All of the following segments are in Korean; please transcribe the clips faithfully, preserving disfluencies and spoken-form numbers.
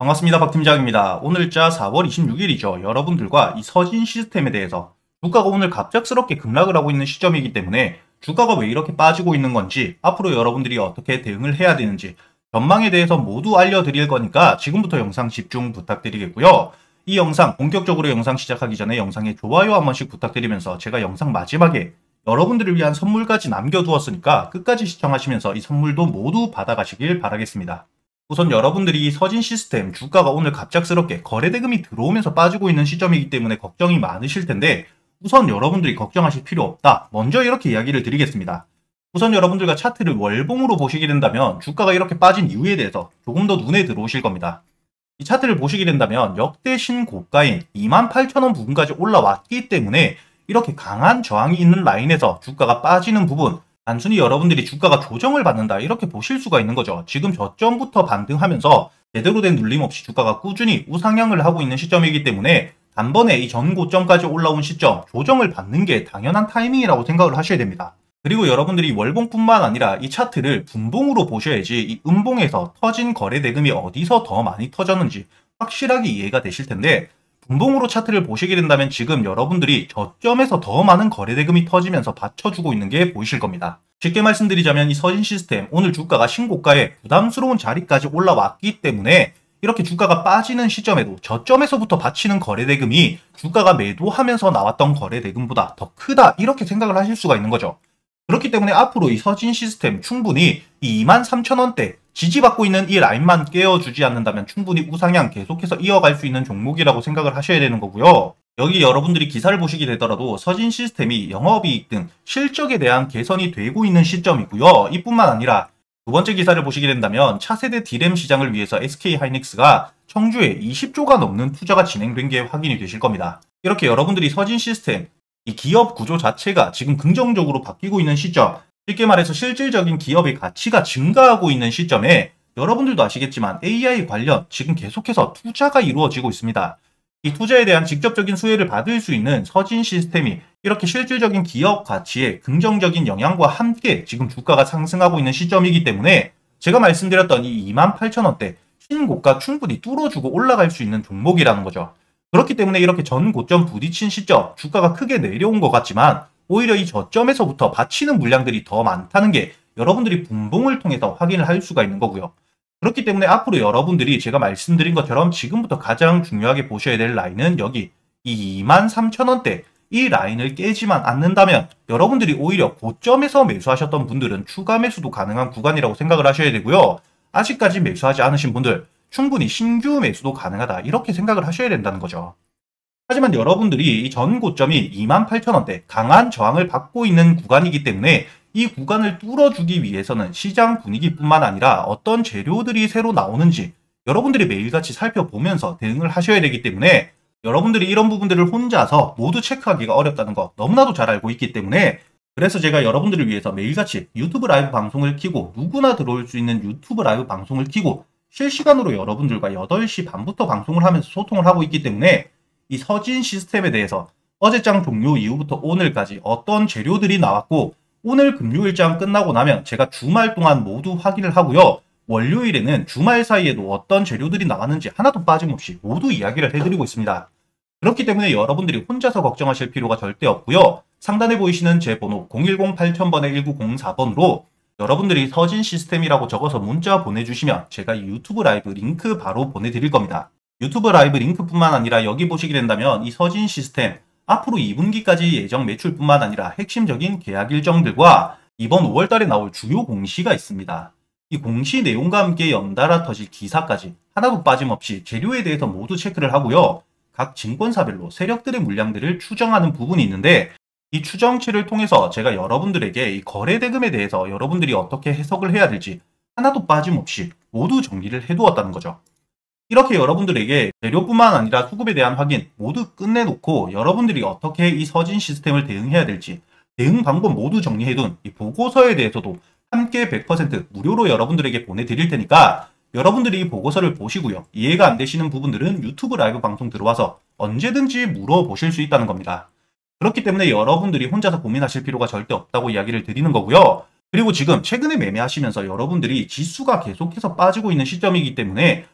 반갑습니다. 박 팀장입니다. 오늘자 사월 이십육일이죠. 여러분들과 이 서진 시스템에 대해서 주가가 오늘 갑작스럽게 급락을 하고 있는 시점이기 때문에 주가가 왜 이렇게 빠지고 있는 건지, 앞으로 여러분들이 어떻게 대응을 해야 되는지 전망에 대해서 모두 알려드릴 거니까 지금부터 영상 집중 부탁드리겠고요. 이 영상 본격적으로 영상 시작하기 전에 영상에 좋아요 한 번씩 부탁드리면서 제가 영상 마지막에 여러분들을 위한 선물까지 남겨두었으니까 끝까지 시청하시면서 이 선물도 모두 받아가시길 바라겠습니다. 우선 여러분들이 서진 시스템 주가가 오늘 갑작스럽게 거래대금이 들어오면서 빠지고 있는 시점이기 때문에 걱정이 많으실 텐데, 우선 여러분들이 걱정하실 필요 없다. 먼저 이렇게 이야기를 드리겠습니다. 우선 여러분들과 차트를 월봉으로 보시게 된다면 주가가 이렇게 빠진 이유에 대해서 조금 더 눈에 들어오실 겁니다. 이 차트를 보시게 된다면 역대 신고가인 이만 팔천 원 부근까지 올라왔기 때문에 이렇게 강한 저항이 있는 라인에서 주가가 빠지는 부분, 단순히 여러분들이 주가가 조정을 받는다 이렇게 보실 수가 있는 거죠. 지금 저점부터 반등하면서 제대로 된 눌림 없이 주가가 꾸준히 우상향을 하고 있는 시점이기 때문에 단번에 이 전고점까지 올라온 시점, 조정을 받는 게 당연한 타이밍이라고 생각을 하셔야 됩니다. 그리고 여러분들이 월봉뿐만 아니라 이 차트를 분봉으로 보셔야지 이 음봉에서 터진 거래대금이 어디서 더 많이 터졌는지 확실하게 이해가 되실 텐데, 분봉으로 차트를 보시게 된다면 지금 여러분들이 저점에서 더 많은 거래대금이 터지면서 받쳐주고 있는 게 보이실 겁니다. 쉽게 말씀드리자면 이 서진 시스템 오늘 주가가 신고가에 부담스러운 자리까지 올라왔기 때문에 이렇게 주가가 빠지는 시점에도 저점에서부터 받치는 거래대금이 주가가 매도하면서 나왔던 거래대금보다 더 크다 이렇게 생각을 하실 수가 있는 거죠. 그렇기 때문에 앞으로 이 서진 시스템 충분히 이 이만 삼천 원대 지지받고 있는 이 라인만 깨어주지 않는다면 충분히 우상향 계속해서 이어갈 수 있는 종목이라고 생각을 하셔야 되는 거고요. 여기 여러분들이 기사를 보시게 되더라도 서진 시스템이 영업이익 등 실적에 대한 개선이 되고 있는 시점이고요. 이뿐만 아니라 두 번째 기사를 보시게 된다면 차세대 디램 시장을 위해서 에스케이하이닉스가 청주에 이십조가 넘는 투자가 진행된 게 확인이 되실 겁니다. 이렇게 여러분들이 서진 시스템 이 기업 구조 자체가 지금 긍정적으로 바뀌고 있는 시점, 쉽게 말해서 실질적인 기업의 가치가 증가하고 있는 시점에 여러분들도 아시겠지만 에이아이 관련 지금 계속해서 투자가 이루어지고 있습니다. 이 투자에 대한 직접적인 수혜를 받을 수 있는 서진 시스템이 이렇게 실질적인 기업 가치에 긍정적인 영향과 함께 지금 주가가 상승하고 있는 시점이기 때문에 제가 말씀드렸던 이 이만 팔천 원대 신고가 충분히 뚫어주고 올라갈 수 있는 종목이라는 거죠. 그렇기 때문에 이렇게 전 고점 부딪힌 시점, 주가가 크게 내려온 것 같지만 오히려 이 저점에서부터 받치는 물량들이 더 많다는 게 여러분들이 분봉을 통해서 확인을 할 수가 있는 거고요. 그렇기 때문에 앞으로 여러분들이 제가 말씀드린 것처럼 지금부터 가장 중요하게 보셔야 될 라인은 여기 이 이만 삼천 원대 이 라인을 깨지만 않는다면 여러분들이 오히려 고점에서 매수하셨던 분들은 추가 매수도 가능한 구간이라고 생각을 하셔야 되고요. 아직까지 매수하지 않으신 분들 충분히 신규 매수도 가능하다 이렇게 생각을 하셔야 된다는 거죠. 하지만 여러분들이 이 전 고점이 이만 팔천 원대 강한 저항을 받고 있는 구간이기 때문에 이 구간을 뚫어주기 위해서는 시장 분위기뿐만 아니라 어떤 재료들이 새로 나오는지 여러분들이 매일같이 살펴보면서 대응을 하셔야 되기 때문에 여러분들이 이런 부분들을 혼자서 모두 체크하기가 어렵다는 거 너무나도 잘 알고 있기 때문에, 그래서 제가 여러분들을 위해서 매일같이 유튜브 라이브 방송을 켜고 누구나 들어올 수 있는 유튜브 라이브 방송을 켜고 실시간으로 여러분들과 여덟 시 반부터 방송을 하면서 소통을 하고 있기 때문에 이 서진 시스템에 대해서 어제장 종료 이후부터 오늘까지 어떤 재료들이 나왔고 오늘 금요일장 끝나고 나면 제가 주말 동안 모두 확인을 하고요. 월요일에는 주말 사이에도 어떤 재료들이 나왔는지 하나도 빠짐없이 모두 이야기를 해드리고 있습니다. 그렇기 때문에 여러분들이 혼자서 걱정하실 필요가 절대 없고요. 상단에 보이시는 제 번호 공일공 팔천 번에 일구공사 번으로 여러분들이 서진 시스템이라고 적어서 문자 보내주시면 제가 유튜브 라이브 링크 바로 보내드릴 겁니다. 유튜브 라이브 링크뿐만 아니라 여기 보시게 된다면 이 서진 시스템 앞으로 이 분기까지 예정 매출뿐만 아니라 핵심적인 계약 일정들과 이번 오월 달에 나올 주요 공시가 있습니다. 이 공시 내용과 함께 연달아 터질 기사까지 하나도 빠짐없이 재료에 대해서 모두 체크를 하고요. 각 증권사별로 세력들의 물량들을 추정하는 부분이 있는데 이 추정치를 통해서 제가 여러분들에게 이 거래대금에 대해서 여러분들이 어떻게 해석을 해야 될지 하나도 빠짐없이 모두 정리를 해두었다는 거죠. 이렇게 여러분들에게 재료뿐만 아니라 수급에 대한 확인 모두 끝내놓고 여러분들이 어떻게 이 서진 시스템을 대응해야 될지 대응 방법 모두 정리해둔 이 보고서에 대해서도 함께 백 퍼센트 무료로 여러분들에게 보내드릴 테니까 여러분들이 이 보고서를 보시고요. 이해가 안 되시는 부분들은 유튜브 라이브 방송 들어와서 언제든지 물어보실 수 있다는 겁니다. 그렇기 때문에 여러분들이 혼자서 고민하실 필요가 절대 없다고 이야기를 드리는 거고요. 그리고 지금 최근에 매매하시면서 여러분들이 지수가 계속해서 빠지고 있는 시점이기 때문에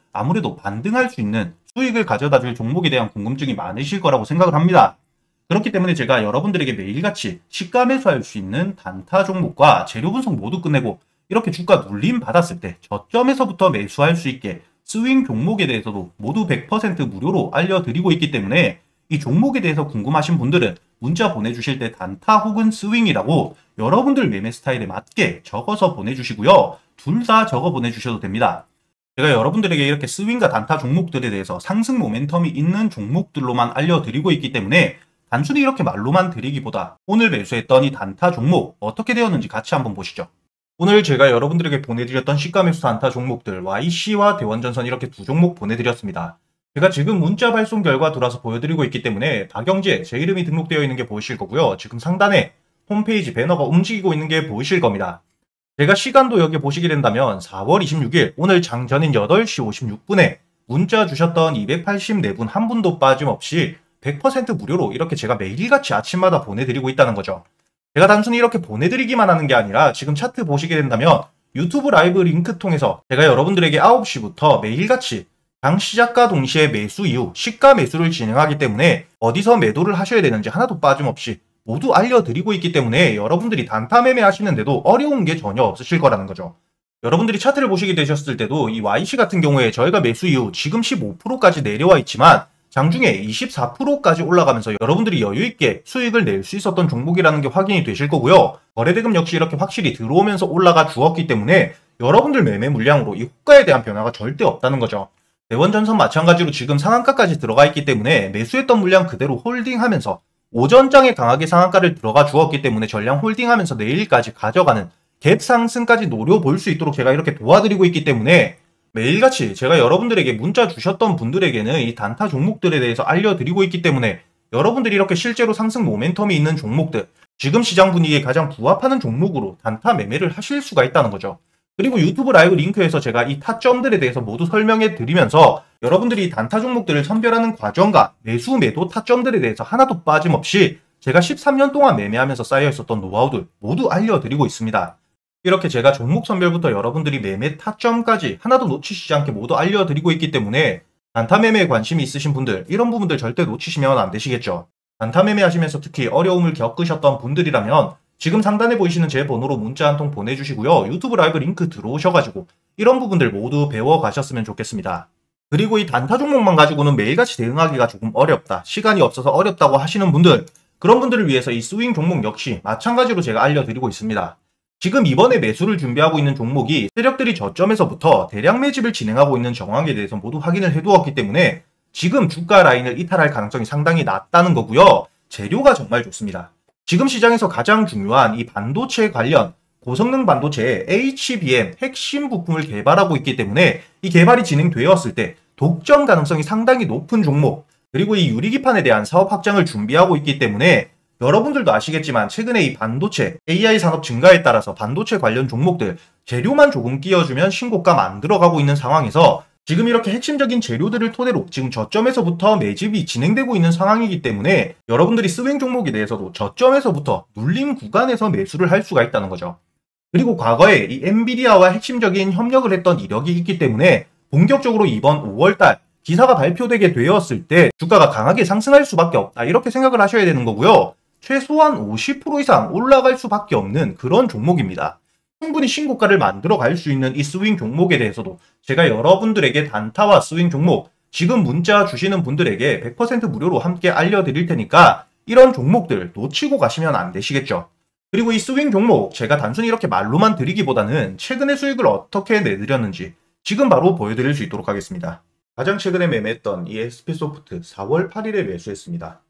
아무래도 반등할 수 있는 수익을 가져다 줄 종목에 대한 궁금증이 많으실 거라고 생각을 합니다. 그렇기 때문에 제가 여러분들에게 매일같이 시가 매수할 수 있는 단타 종목과 재료 분석 모두 끝내고 이렇게 주가 눌림 받았을 때 저점에서부터 매수할 수 있게 스윙 종목에 대해서도 모두 백 퍼센트 무료로 알려드리고 있기 때문에 이 종목에 대해서 궁금하신 분들은 문자 보내주실 때 단타 혹은 스윙이라고 여러분들 매매 스타일에 맞게 적어서 보내주시고요. 둘 다 적어 보내주셔도 됩니다. 제가 여러분들에게 이렇게 스윙과 단타 종목들에 대해서 상승 모멘텀이 있는 종목들로만 알려드리고 있기 때문에 단순히 이렇게 말로만 드리기보다 오늘 매수했던 이 단타 종목 어떻게 되었는지 같이 한번 보시죠. 오늘 제가 여러분들에게 보내드렸던 시가 매수 단타 종목들 와이씨와 대원전선 이렇게 두 종목 보내드렸습니다. 제가 지금 문자 발송 결과 돌아서 보여드리고 있기 때문에 다경제 제 이름이 등록되어 있는 게 보이실 거고요. 지금 상단에 홈페이지 배너가 움직이고 있는 게 보이실 겁니다. 제가 시간도 여기 보시게 된다면 사월 이십육일 오늘 장전인 여덟 시 오십육 분에 문자 주셨던 이백팔십사 분 한 분도 빠짐없이 백 퍼센트 무료로 이렇게 제가 매일같이 아침마다 보내드리고 있다는 거죠. 제가 단순히 이렇게 보내드리기만 하는 게 아니라 지금 차트 보시게 된다면 유튜브 라이브 링크 통해서 제가 여러분들에게 아홉 시부터 매일같이 장 시작과 동시에 매수 이후 시가 매수를 진행하기 때문에 어디서 매도를 하셔야 되는지 하나도 빠짐없이 모두 알려드리고 있기 때문에 여러분들이 단타 매매 하시는데도 어려운 게 전혀 없으실 거라는 거죠. 여러분들이 차트를 보시게 되셨을 때도 이 와이씨 같은 경우에 저희가 매수 이후 지금 십오 퍼센트까지 내려와 있지만 장중에 이십사 퍼센트까지 올라가면서 여러분들이 여유있게 수익을 낼 수 있었던 종목이라는 게 확인이 되실 거고요. 거래대금 역시 이렇게 확실히 들어오면서 올라가 주었기 때문에 여러분들 매매 물량으로 이 호가에 대한 변화가 절대 없다는 거죠. 대원전선 마찬가지로 지금 상한가까지 들어가 있기 때문에 매수했던 물량 그대로 홀딩하면서 오전장에 강하게 상한가를 들어가 주었기 때문에 전량 홀딩하면서 내일까지 가져가는 갭 상승까지 노려볼 수 있도록 제가 이렇게 도와드리고 있기 때문에 매일같이 제가 여러분들에게 문자 주셨던 분들에게는 이 단타 종목들에 대해서 알려드리고 있기 때문에 여러분들이 이렇게 실제로 상승 모멘텀이 있는 종목들, 지금 시장 분위기에 가장 부합하는 종목으로 단타 매매를 하실 수가 있다는 거죠. 그리고 유튜브 라이브 링크에서 제가 이 타점들에 대해서 모두 설명해 드리면서 여러분들이 단타 종목들을 선별하는 과정과 매수 매도 타점들에 대해서 하나도 빠짐없이 제가 십삼 년 동안 매매하면서 쌓여 있었던 노하우들 모두 알려드리고 있습니다. 이렇게 제가 종목 선별부터 여러분들이 매매 타점까지 하나도 놓치시지 않게 모두 알려드리고 있기 때문에 단타 매매에 관심이 있으신 분들 이런 부분들 절대 놓치시면 안 되시겠죠. 단타 매매 하시면서 특히 어려움을 겪으셨던 분들이라면 지금 상단에 보이시는 제 번호로 문자 한 통 보내주시고요. 유튜브 라이브 링크 들어오셔가지고 이런 부분들 모두 배워가셨으면 좋겠습니다. 그리고 이 단타 종목만 가지고는 매일같이 대응하기가 조금 어렵다, 시간이 없어서 어렵다고 하시는 분들, 그런 분들을 위해서 이 스윙 종목 역시 마찬가지로 제가 알려드리고 있습니다. 지금 이번에 매수를 준비하고 있는 종목이 세력들이 저점에서부터 대량 매집을 진행하고 있는 정황에 대해서 모두 확인을 해두었기 때문에 지금 주가 라인을 이탈할 가능성이 상당히 낮다는 거고요. 재료가 정말 좋습니다. 지금 시장에서 가장 중요한 이 반도체 관련 고성능 반도체의 에이치비엠 핵심 부품을 개발하고 있기 때문에 이 개발이 진행되었을 때 독점 가능성이 상당히 높은 종목, 그리고 이 유리기판에 대한 사업 확장을 준비하고 있기 때문에 여러분들도 아시겠지만 최근에 이 반도체, 에이아이 산업 증가에 따라서 반도체 관련 종목들 재료만 조금 끼워주면 신고가 만들어가고 있는 상황에서 지금 이렇게 핵심적인 재료들을 토대로 지금 저점에서부터 매집이 진행되고 있는 상황이기 때문에 여러분들이 스윙 종목에 대해서도 저점에서부터 눌림 구간에서 매수를 할 수가 있다는 거죠. 그리고 과거에 이 엔비디아와 핵심적인 협력을 했던 이력이 있기 때문에 본격적으로 이번 오월달 기사가 발표되게 되었을 때 주가가 강하게 상승할 수밖에 없다, 이렇게 생각을 하셔야 되는 거고요. 최소한 오십 퍼센트 이상 올라갈 수밖에 없는 그런 종목입니다. 충분히 신고가를 만들어 갈 수 있는 이 스윙 종목에 대해서도 제가 여러분들에게 단타와 스윙 종목 지금 문자 주시는 분들에게 백 퍼센트 무료로 함께 알려드릴 테니까 이런 종목들 놓치고 가시면 안 되시겠죠. 그리고 이 스윙 종목 제가 단순히 이렇게 말로만 드리기보다는 최근의 수익을 어떻게 내드렸는지 지금 바로 보여드릴 수 있도록 하겠습니다. 가장 최근에 매매했던 이 에스피소프트 사월 팔일에 매수했습니다.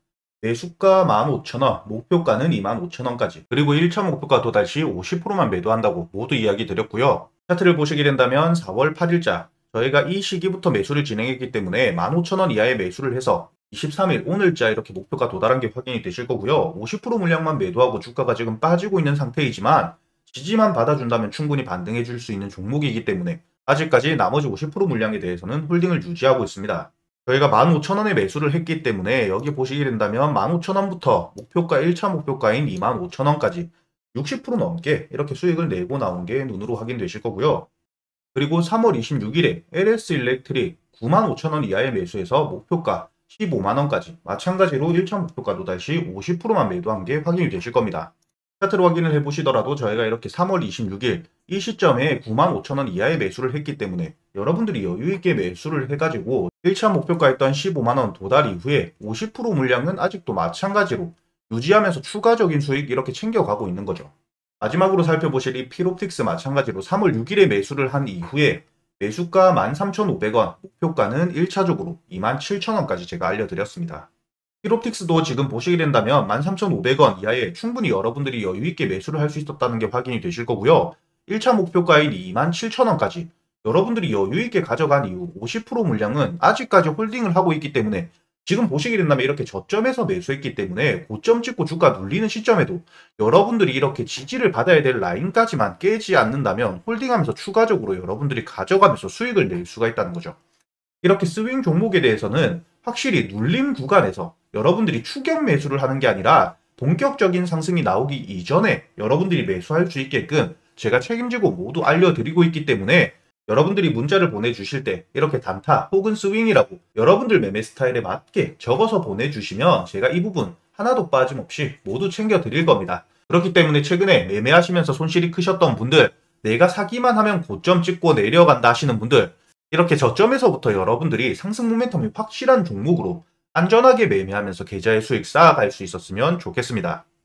매수가 만 오천 원, 목표가는 이만 오천 원까지, 그리고 일 차 목표가 도달 시 오십 퍼센트만 매도한다고 모두 이야기 드렸고요. 차트를 보시게 된다면 사월 팔일자 저희가 이 시기부터 매수를 진행했기 때문에 만 오천 원 이하의 매수를 해서 이십삼일 오늘자 이렇게 목표가 도달한 게 확인이 되실 거고요. 오십 퍼센트 물량만 매도하고 주가가 지금 빠지고 있는 상태이지만 지지만 받아준다면 충분히 반등해 줄 수 있는 종목이기 때문에 아직까지 나머지 오십 퍼센트 물량에 대해서는 홀딩을 유지하고 있습니다. 저희가 만 오천 원에 매수를 했기 때문에 여기 보시게 된다면 만 오천 원부터 목표가 일 차 목표가인 이만 오천 원까지 육십 퍼센트 넘게 이렇게 수익을 내고 나온 게 눈으로 확인되실 거고요. 그리고 삼월 이십육일에 엘에스 일렉트릭 구만 오천 원 이하의 매수해서 목표가 십오만 원까지 마찬가지로 일 차 목표가 또다시 오십 퍼센트만 매도한 게 확인이 되실 겁니다. 차트로 확인을 해보시더라도 저희가 이렇게 삼월 이십육일 이 시점에 구만 오천 원 이하의 매수를 했기 때문에 여러분들이 여유있게 매수를 해가지고 일 차 목표가였던 십오만 원 도달 이후에 오십 퍼센트 물량은 아직도 마찬가지로 유지하면서 추가적인 수익 이렇게 챙겨가고 있는 거죠. 마지막으로 살펴보실 이 필옵틱스 마찬가지로 삼월 육일에 매수를 한 이후에 매수가 만 삼천오백 원, 목표가는 일 차적으로 이만 칠천 원까지 제가 알려드렸습니다. 필옵틱스도 지금 보시게 된다면 만 삼천오백 원 이하에 충분히 여러분들이 여유있게 매수를 할 수 있었다는 게 확인이 되실 거고요. 일 차 목표가인 이만 칠천 원까지 여러분들이 여유있게 가져간 이후 오십 퍼센트 물량은 아직까지 홀딩을 하고 있기 때문에 지금 보시게 된다면 이렇게 저점에서 매수했기 때문에 고점 찍고 주가 눌리는 시점에도 여러분들이 이렇게 지지를 받아야 될 라인까지만 깨지 않는다면 홀딩하면서 추가적으로 여러분들이 가져가면서 수익을 낼 수가 있다는 거죠. 이렇게 스윙 종목에 대해서는 확실히 눌림 구간에서 여러분들이 추격 매수를 하는 게 아니라 본격적인 상승이 나오기 이전에 여러분들이 매수할 수 있게끔 제가 책임지고 모두 알려드리고 있기 때문에 여러분들이 문자를 보내주실 때 이렇게 단타 혹은 스윙이라고 여러분들 매매 스타일에 맞게 적어서 보내주시면 제가 이 부분 하나도 빠짐없이 모두 챙겨드릴 겁니다. 그렇기 때문에 최근에 매매하시면서 손실이 크셨던 분들, 내가 사기만 하면 고점 찍고 내려간다 하시는 분들, 이렇게 저점에서부터 여러분들이 상승 모멘텀이 확실한 종목으로 안전하게 매매하면서 계좌의 수익 쌓아갈 수 있었으면 좋겠습니다.